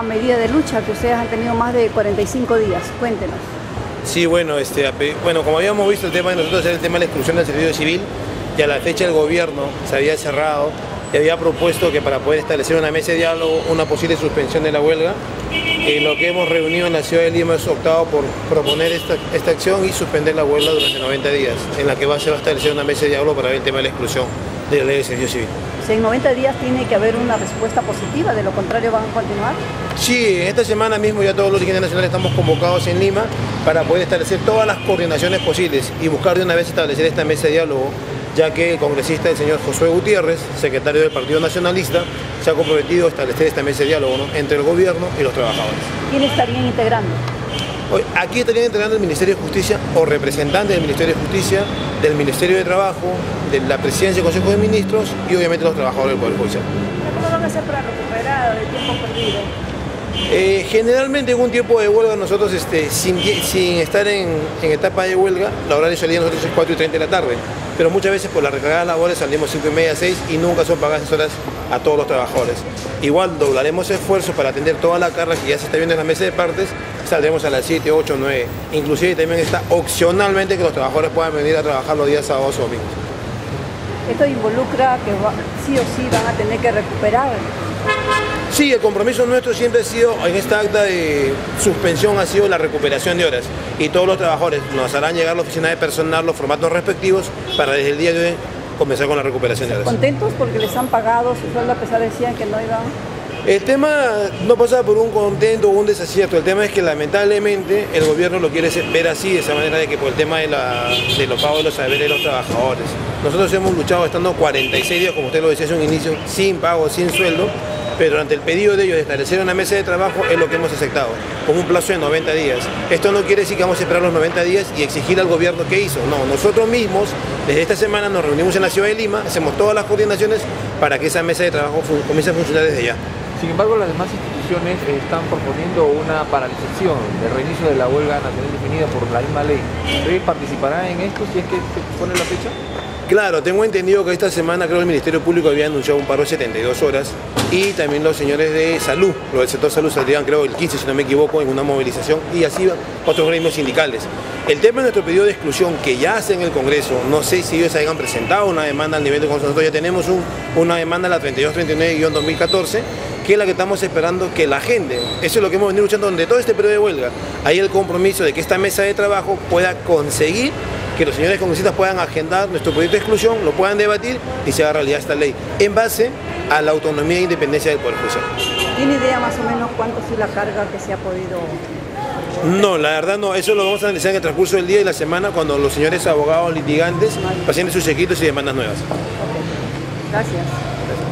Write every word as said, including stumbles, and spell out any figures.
medida de lucha que ustedes han tenido más de cuarenta y cinco días. Cuéntenos. Sí, bueno, este, bueno, como habíamos visto, el tema de nosotros era el tema de la exclusión del servicio civil, y a la fecha el gobierno se había cerrado y había propuesto que para poder establecer una mesa de diálogo, una posible suspensión de la huelga. En lo que hemos reunido en la ciudad de Lima hemos optado por proponer esta, esta acción y suspender la huelga durante noventa días, en la que va a ser establecer una mesa de diálogo para ver el tema de la exclusión de la ley de servicio civil. O sea, en noventa días tiene que haber una respuesta positiva, de lo contrario van a continuar. Sí, esta semana mismo ya todos los dirigentes nacionales estamos convocados en Lima para poder establecer todas las coordinaciones posibles y buscar de una vez establecer esta mesa de diálogo, ya que el congresista, el señor Josué Gutiérrez, secretario del Partido Nacionalista, se ha comprometido a establecer esta mesa de diálogo, ¿no?, entre el gobierno y los trabajadores. ¿Quién estarían integrando? Hoy, aquí estarían integrando el Ministerio de Justicia o representantes del Ministerio de Justicia, del Ministerio de Trabajo, de la Presidencia del Consejo de Ministros y obviamente los trabajadores del Poder Judicial. ¿Cómo van a hacer para recuperar el tiempo perdido? Eh, generalmente en un tiempo de huelga nosotros, este, sin, sin estar en, en etapa de huelga, la horario salida nosotros es cuatro y treinta de la tarde, pero muchas veces por la recargada de labores salimos cinco y media, seis y nunca son pagadas esas horas a todos los trabajadores. Igual doblaremos esfuerzos para atender toda la carga que ya se está viendo en la mesa de partes, saldremos a las siete, ocho, nueve, inclusive también está opcionalmente que los trabajadores puedan venir a trabajar los días sábados o domingos. Esto involucra que va, sí o sí van a tener que recuperar. Sí, el compromiso nuestro siempre ha sido, en esta acta de suspensión, ha sido la recuperación de horas. Y todos los trabajadores nos harán llegar a la oficina de personal los formatos respectivos para desde el día de hoy comenzar con la recuperación de horas. ¿Contentos porque les han pagado su sueldo a pesar de que decían que no iban? El tema no pasa por un contento o un desacierto, el tema es que lamentablemente el gobierno lo quiere ver así, de esa manera de que por el tema de, la, de los pagos de los saberes de los trabajadores.Nosotros hemos luchado estando cuarenta y seis días, como usted lo decía hace un inicio, sin pago, sin sueldo, pero ante el pedido de ellos de establecer una mesa de trabajo es lo que hemos aceptado, con un plazo de noventa días. Esto no quiere decir que vamos a esperar los noventa días y exigir al gobierno qué hizo. No, nosotros mismos, desde esta semana nos reunimos en la ciudad de Lima, hacemos todas las coordinaciones para que esa mesa de trabajo comience a funcionar desde ya. Sin embargo, las demás instituciones están proponiendo una paralización del reinicio de la huelga nacional definida por la misma ley. ¿Ustedes participarán en esto si es que se pone la fecha? Claro, tengo entendido que esta semana creo el Ministerio Público había anunciado un paro de setenta y dos horas y también los señores de salud, los del sector salud saldrían creo el quince si no me equivoco en una movilización y así otros gremios sindicales. El tema de nuestro pedido de exclusión que ya hace en el Congreso, no sé si ellos hayan presentado una demanda al nivel de Congreso, nosotros ya tenemos un, una demanda, la treinta y dos treinta y nueve guión dos mil catorce, que es la que estamos esperando que la agende. Eso es lo que hemos venido luchando durante todo este periodo de huelga. Hay el compromiso de que esta mesa de trabajo pueda conseguir que los señores congresistas puedan agendar nuestro proyecto de exclusión, lo puedan debatir y se haga realidad esta ley, en base a la autonomía e independencia del Poder Judicial. ¿Tiene idea más o menos cuánto es la carga que se ha podido...? No, la verdad no, eso lo vamos a analizar en el transcurso del día y la semana cuando los señores abogados litigantes presenten sus escritos y demandas nuevas. Okay. Gracias. Gracias.